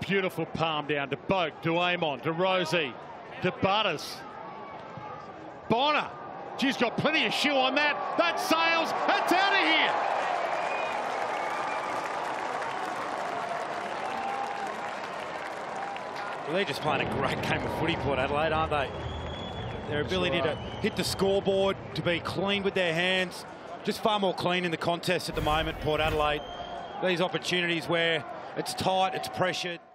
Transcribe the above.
Beautiful palm down to Boak, to Amon, to Rosie, to Butters. Bonner. She's got plenty of shoe on that. That sails. That's out of here. Well, they're just playing a great game of footy, Port Adelaide, aren't they? Their ability to hit the scoreboard, to be clean with their hands. Just far more clean in the contest at the moment, Port Adelaide. These opportunities where it's tight, it's pressured.